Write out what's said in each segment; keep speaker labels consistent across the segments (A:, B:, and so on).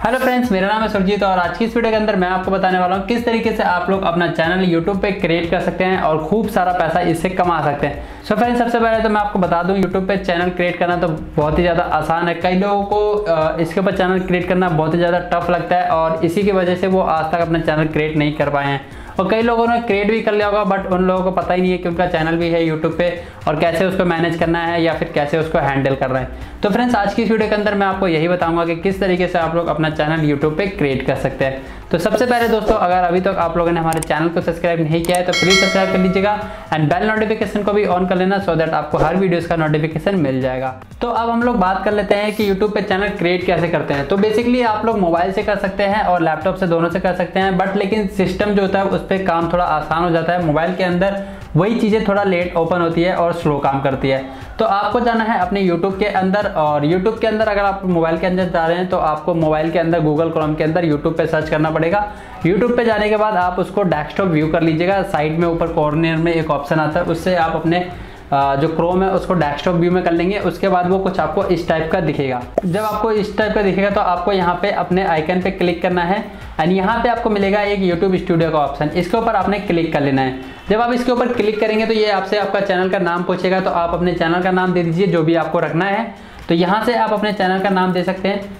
A: Hello friends, मेरा नाम है सुरजीत और आज की इस वीडियो के अंदर मैं आपको बताने वाला हूँ किस तरीके से आप लोग अपना चैनल यूट्यूब पे क्रिएट कर सकते हैं और खूब सारा पैसा इससे कमा सकते हैं। सो फ्रेंड्स, सबसे पहले तो मैं आपको बता दूं, यूट्यूब पे चैनल क्रिएट करना तो बहुत ही ज़्यादा आसान है। कई लोगों को इसके ऊपर चैनल क्रिएट करना बहुत ही ज़्यादा टफ लगता है और इसी की वजह से वो आज तक अपना चैनल क्रिएट नहीं कर पाए हैं। और कई लोगों ने क्रिएट भी कर लिया होगा बट उन लोगों को पता ही नहीं है कि उनका चैनल भी है यूट्यूब पे और कैसे उसको मैनेज करना है या फिर कैसे उसको हैंडल कर रहे हैं। तो फ्रेंड्स, आज की इस वीडियो के अंदर मैं आपको यही बताऊंगा कि किस तरीके से आप लोग अपना चैनल यूट्यूब पे क्रिएट कर सकते हैं। तो सबसे पहले दोस्तों, अगर अभी तक आप लोगों ने हमारे चैनल को सब्सक्राइब नहीं किया है तो प्लीज सब्सक्राइब कर लीजिएगा एंड बेल नोटिफिकेशन को भी ऑन कर लेना सो दैट आपको हर वीडियोस का नोटिफिकेशन मिल जाएगा। तो अब हम लोग बात कर लेते हैं कि यूट्यूब पे चैनल क्रिएट कैसे करते हैं। तो बेसिकली आप लोग मोबाइल से कर सकते हैं और लैपटॉप से, दोनों से कर सकते हैं, बट लेकिन सिस्टम जो होता है उस पर काम थोड़ा आसान हो जाता है। मोबाइल के अंदर वही चीज़ें थोड़ा लेट ओपन होती है और स्लो काम करती है। तो आपको जाना है अपने यूट्यूब के अंदर और यूट्यूब के अंदर अगर आप मोबाइल के अंदर जा रहे हैं तो आपको मोबाइल के अंदर गूगल क्रोम के अंदर यूट्यूब पे सर्च करना पड़ेगा। यूट्यूब पे जाने के बाद आप उसको डेस्कटॉप व्यू कर लीजिएगा। साइड में ऊपर कॉर्नर में एक ऑप्शन आता है, उससे आप अपने जो क्रोम है उसको डेस्कटॉप व्यू में कर लेंगे। उसके बाद वो कुछ आपको इस टाइप का दिखेगा। जब आपको इस टाइप का दिखेगा तो आपको यहाँ पे अपने आइकन पे क्लिक करना है एंड यहाँ पे आपको मिलेगा एक यूट्यूब स्टूडियो का ऑप्शन। इसके ऊपर आपने क्लिक कर लेना है। जब आप इसके ऊपर क्लिक करेंगे तो ये आपसे आपका चैनल का नाम पूछेगा, तो आप अपने चैनल का नाम दे दीजिए जो भी आपको रखना है। तो यहाँ से आप अपने चैनल का नाम दे सकते हैं।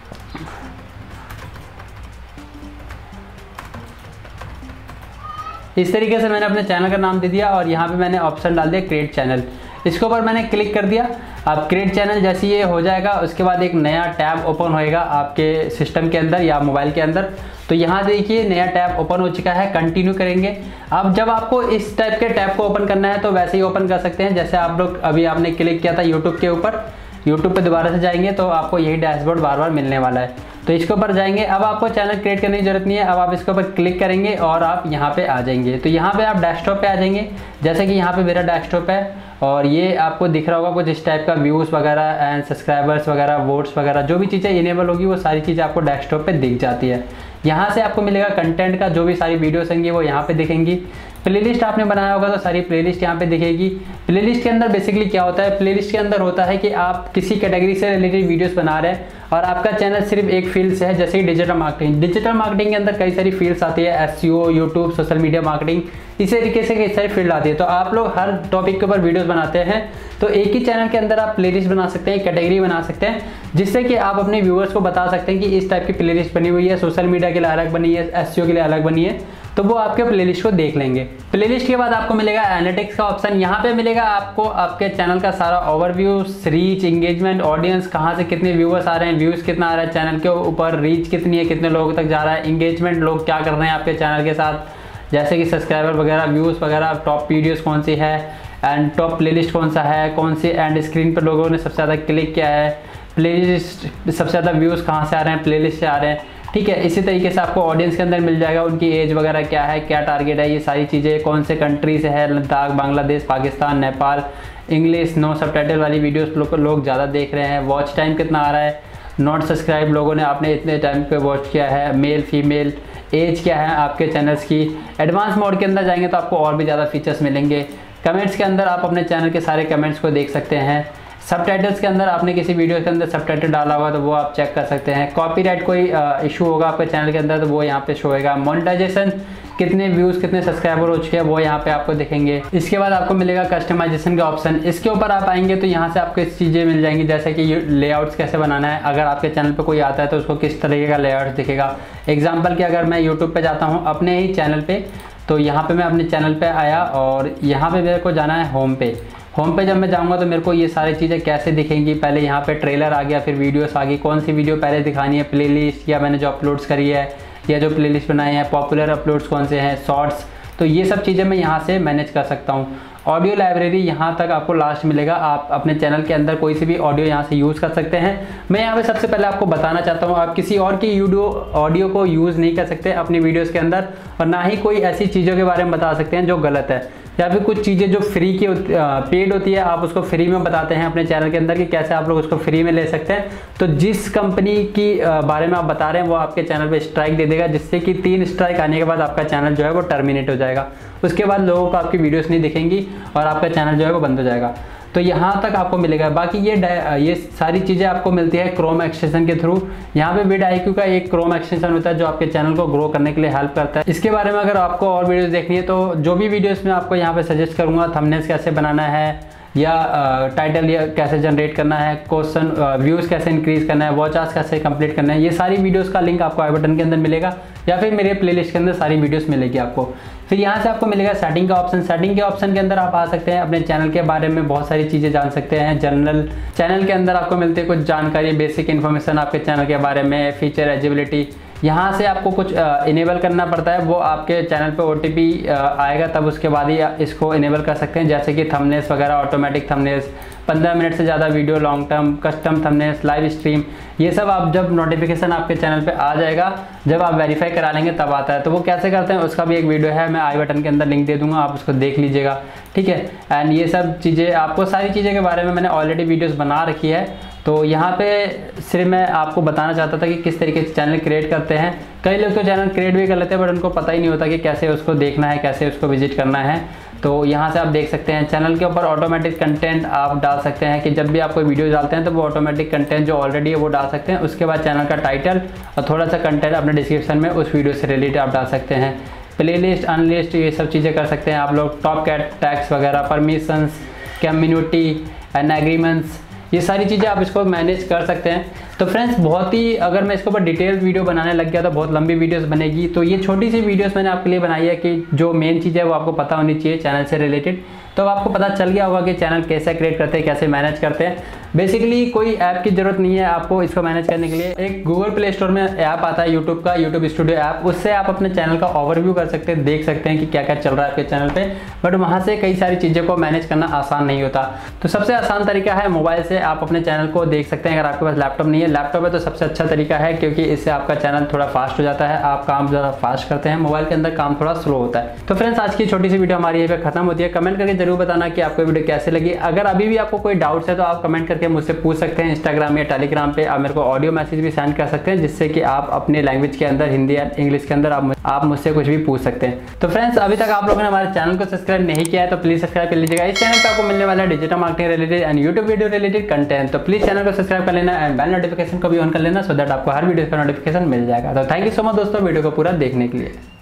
A: इस तरीके से मैंने अपने चैनल का नाम दे दिया और यहाँ पे मैंने ऑप्शन डाल दिया क्रिएट चैनल। इसके ऊपर मैंने क्लिक कर दिया। अब क्रिएट चैनल जैसे ये हो जाएगा उसके बाद एक नया टैब ओपन होएगा आपके सिस्टम के अंदर या मोबाइल के अंदर। तो यहाँ देखिए नया टैब ओपन हो चुका है, कंटिन्यू करेंगे। अब जब आपको इस टाइप के टैब को ओपन करना है तो वैसे ही ओपन कर सकते हैं जैसे आप लोग अभी आपने क्लिक किया था यूट्यूब के ऊपर। यूट्यूब पे दोबारा से जाएंगे तो आपको यही डैशबोर्ड बार बार मिलने वाला है। तो इसके ऊपर जाएंगे। अब आपको चैनल क्रिएट करने की जरूरत नहीं है। अब आप इसके ऊपर क्लिक करेंगे और आप यहाँ पे आ जाएंगे। तो यहाँ पे आप डेस्कटॉप पे आ जाएंगे। जैसे कि यहाँ पे मेरा डेस्कटॉप है और ये आपको दिख रहा होगा कुछ इस टाइप का, व्यूज़ वगैरह एंड सब्सक्राइबर्स वगैरह, वोट्स वगैरह, जो भी चीज़ें इनेबल होगी वो सारी चीज़ें आपको डेस्कटॉप पे दिख जाती है। यहाँ से आपको मिलेगा कंटेंट का, जो भी सारी वीडियोस होंगी वो यहाँ पे दिखेंगी। प्लेलिस्ट आपने बनाया होगा तो सारी प्लेलिस्ट यहाँ पे दिखेगी। प्लेलिस्ट के अंदर बेसिकली क्या होता है, प्लेलिस्ट के अंदर होता है कि आप किसी कैटेगरी से रिलेटेड वीडियोस बना रहे हैं और आपका चैनल सिर्फ एक फील्ड से है, जैसे कि डिजिटल मार्केटिंग। डिजिटल मार्केटिंग के अंदर कई सारी फील्ड्स आती है, SEO, YouTube, social media marketing, इसी तरीके से कई सारी फील्ड आती है। तो आप लोग हर टॉपिक के ऊपर वीडियोस बनाते हैं तो एक ही चैनल के अंदर आप प्लेलिस्ट बना सकते हैं, कैटेगरी बना सकते हैं, जिससे कि आप अपने व्यूअर्स को बता सकते हैं कि इस टाइप की प्लेलिस्ट बनी हुई है, सोशल मीडिया के लिए अलग बनी है, एसईओ के लिए अलग बनी है, तो वो आपके प्लेलिस्ट को देख लेंगे। प्लेलिस्ट के बाद आपको मिलेगा एनालिटिक्स का ऑप्शन। यहाँ पे मिलेगा आपको आपके चैनल का सारा ओवरव्यू, रीच, एंगेजमेंट, ऑडियंस, कहाँ से कितने व्यूअर्स आ रहे हैं, व्यूज़ कितना आ रहा है चैनल के ऊपर, रीच कितनी है, कितने लोगों तक जा रहा है, एंगेजमेंट, लोग क्या कर रहे हैं आपके चैनल के साथ, जैसे कि सब्सक्राइबर वगैरह, व्यूज़ वगैरह, टॉप वीडियोज़ कौन सी है एंड टॉप प्लेलिस्ट कौन सा है, कौन सी एंड स्क्रीन पर लोगों ने सबसे ज़्यादा क्लिक किया है, प्लेलिस्ट सबसे ज़्यादा व्यूज़ कहाँ से आ रहे हैं, प्लेलिस्ट से आ रहे हैं। ठीक है, इसी तरीके से आपको ऑडियंस के अंदर मिल जाएगा, उनकी एज वगैरह क्या है, क्या टारगेट है, ये सारी चीज़ें, कौन से कंट्री से है, Ladakh, Bangladesh, Pakistan, Nepal, English, no subtitle वाली वीडियोस लोग ज़्यादा देख रहे हैं, वॉच टाइम कितना आ रहा है, नॉट सब्सक्राइब लोगों ने आपने इतने टाइम पे वॉच किया है, मेल फीमेल, एज क्या है आपके चैनल्स की। एडवांस मोड के अंदर जाएंगे तो आपको और भी ज़्यादा फीचर्स मिलेंगे। कमेंट्स के अंदर आप अपने चैनल के सारे कमेंट्स को देख सकते हैं। सबटाइटल्स के अंदर आपने किसी वीडियो के अंदर सबटाइटल डाला होगा तो वो आप चेक कर सकते हैं। कॉपीराइट कोई इशू होगा आपके चैनल के अंदर तो वो यहाँ पे शो होगा। मोनेटाइजेशन, कितने व्यूज़, कितने सब्सक्राइबर हो चुके हैं वो यहाँ पे आपको दिखेंगे। इसके बाद आपको मिलेगा कस्टमाइजेशन का ऑप्शन। इसके ऊपर आप आएंगे तो यहाँ से आपको इस चीज़ें मिल जाएंगी, जैसे कि लेआउट्स कैसे बनाना है। अगर आपके चैनल पे कोई आता है तो उसको किस तरीके का लेआउट दिखेगा। एग्जाम्पल कि अगर मैं यूट्यूब पे जाता हूँ अपने ही चैनल पे, तो यहाँ पे मैं अपने चैनल पे आया और यहाँ पे मेरे को जाना है होम पे। होम पे जब मैं जाऊँगा तो मेरे को ये सारी चीज़ें कैसे दिखेंगी, पहले यहाँ पे ट्रेलर आ गया, फिर वीडियोस आ गई, कौन सी वीडियो पहले दिखानी है, प्लेलिस्ट या मैंने जो अपलोड्स करी है या जो प्लेलिस्ट बनाई है, पॉपुलर अपलोड्स कौन से हैं, शॉर्ट्स, तो ये सब चीज़ें मैं यहाँ से मैनेज कर सकता हूँ। ऑडियो लाइब्रेरी यहाँ तक आपको लास्ट मिलेगा। आप अपने चैनल के अंदर कोई सी भी ऑडियो यहाँ से यूज़ कर सकते हैं। मैं यहाँ पे सबसे पहले आपको बताना चाहता हूँ, आप किसी और की ऑडियो को यूज़ नहीं कर सकते अपनी वीडियोज़ के अंदर, और ना ही कोई ऐसी चीज़ों के बारे में बता सकते हैं जो गलत है, या फिर कुछ चीज़ें जो फ्री की पेड होती है आप उसको फ्री में बताते हैं अपने चैनल के अंदर कि कैसे आप लोग उसको फ्री में ले सकते हैं। तो जिस कंपनी की बारे में आप बता रहे हैं वो आपके चैनल पे स्ट्राइक दे देगा, जिससे कि 3 स्ट्राइक आने के बाद आपका चैनल जो है वो टर्मिनेट हो जाएगा। उसके बाद लोगों को आपकी वीडियोस नहीं दिखेंगी और आपका चैनल जो है वो बंद हो जाएगा। तो यहाँ तक आपको मिलेगा। बाकी ये सारी चीज़ें आपको मिलती है क्रोम एक्सटेंशन के थ्रू। यहाँ पे vidIQ का एक क्रोम एक्सटेंशन होता है जो आपके चैनल को ग्रो करने के लिए हेल्प करता है। इसके बारे में अगर आपको और वीडियोस देखनी है तो जो भी वीडियोस मैं आपको यहाँ पे सजेस्ट करूँगा, थंबनेल्स कैसे बनाना है या टाइटल या कैसे जनरेट करना है, क्वेश्चन व्यूज़ कैसे इंक्रीज करना है, वॉच आवर्स कैसे कंप्लीट करना है, ये सारी वीडियोस का लिंक आपको आई बटन के अंदर मिलेगा या फिर मेरे प्लेलिस्ट के अंदर सारी वीडियोस मिलेगी आपको। फिर यहाँ से आपको मिलेगा सेटिंग का ऑप्शन। सेटिंग के ऑप्शन के अंदर आप आ सकते हैं, अपने चैनल के बारे में बहुत सारी चीज़ें जान सकते हैं। जनरल चैनल के अंदर आपको मिलती है कुछ जानकारी, बेसिक इन्फॉर्मेशन आपके चैनल के बारे में, फीचर, एलिजिबिलिटी। यहाँ से आपको कुछ इनेबल करना पड़ता है, वो आपके चैनल पे OTP आएगा तब उसके बाद ही इसको इनेबल कर सकते हैं, जैसे कि थंबनेल्स वगैरह, ऑटोमेटिक थंबनेल्स, 15 मिनट से ज़्यादा video, long term, custom thumbnails, live stream, ये सब आप जब नोटिफिकेशन आपके चैनल पे आ जाएगा, जब आप वेरीफाई करा लेंगे तब आता है। तो वो कैसे करते हैं उसका भी एक वीडियो है, मैं आई बटन के अंदर लिंक दे दूंगा, आप उसको देख लीजिएगा, ठीक है। एंड ये सब चीज़ें आपको, सारी चीज़ें के बारे में मैंने ऑलरेडी वीडियोज़ बना रखी है। तो यहाँ पे सिर्फ मैं आपको बताना चाहता था कि किस तरीके से चैनल क्रिएट करते हैं। कई लोग तो चैनल क्रिएट भी कर लेते हैं बट उनको पता ही नहीं होता कि कैसे उसको देखना है, कैसे उसको विजिट करना है। तो यहाँ से आप देख सकते हैं चैनल के ऊपर ऑटोमेटिक कंटेंट आप डाल सकते हैं कि जब भी आप कोई वीडियो डालते हैं तो वो ऑटोमेटिक कंटेंट जो ऑलरेडी है वो डाल सकते हैं। उसके बाद चैनल का टाइटल और थोड़ा सा कंटेंट अपने डिस्क्रिप्शन में उस वीडियो से रिलेटेड आप डाल सकते हैं। प्लेलिस्ट, अनलिस्ट, ये सब चीज़ें कर सकते हैं आप लोग। टॉप कैट टैग्स वगैरह, परमिशंस, कम्युनिटी एंड एग्रीमेंट्स, ये सारी चीज़ें आप इसको मैनेज कर सकते हैं। तो फ्रेंड्स, बहुत ही, अगर मैं इसके ऊपर डिटेल वीडियो बनाने लग गया तो बहुत लंबी वीडियोस बनेगी। तो ये छोटी सी वीडियोस मैंने आपके लिए बनाई है कि जो मेन चीज़ है वो आपको पता होनी चाहिए चैनल से रिलेटेड। तो आपको पता चल गया होगा कि चैनल कैसे क्रिएट करते हैं, कैसे मैनेज करते हैं। बेसिकली कोई ऐप की ज़रूरत नहीं है आपको इसको मैनेज करने के लिए। एक गूगल प्ले स्टोर में ऐप आता है यूट्यूब का, यूट्यूब स्टूडियो ऐप, उससे आप अपने चैनल का ओवरव्यू कर सकते हैं, देख सकते हैं कि क्या क्या चल रहा है आपके चैनल पे। बट वहाँ से कई सारी चीज़ों को मैनेज करना आसान नहीं होता। तो सबसे आसान तरीका है मोबाइल से आप अपने चैनल को देख सकते हैं। अगर आपके पास लैपटॉप नहीं है, लैपटॉप है तो सबसे अच्छा तरीका है, क्योंकि इससे आपका चैनल थोड़ा फास्ट हो जाता है, आप काम ज़्यादा फास्ट करते हैं। मोबाइल के अंदर काम थोड़ा स्लो होता है। तो फ्रेंड्स, आज की छोटी सी वीडियो हमारी यहीं पे खत्म होती है। कमेंट करके जरूर बताना कि आपको वीडियो कैसे लगी। अगर अभी भी आपको कोई डाउट्स है तो आप कमेंट करके मुझसे पूछ सकते हैं। इंस्टाग्राम या टेलीग्राम पे आप मेरे को ऑडियो मैसेज भी सेंड कर सकते हैं, जिससे कि आप अपने लैंग्वेज के अंदर, हिंदी या इंग्लिश के अंदर आप मुझसे कुछ भी पूछ सकते हैं। तो फ्रेंड्स, अभी तक आप लोगों ने हमारे चैनल को सब्सक्राइब नहीं किया है तो प्लीज सब्सक्राइब कर लीजिएगा। इस चैनल पे आपको मिलने वाला है digital marketing related and YouTube video related content. तो प्लीज चैनल को सब्सक्राइब कर लेना एंड बेल नोटिफिकेशन को भी ऑन कर लेना, सो दैट आपको हर वीडियो का नोटिफिकेशन मिल जाएगा। तो थैंक यू सो मच दोस्तों वीडियो को पूरा देखने के लिए।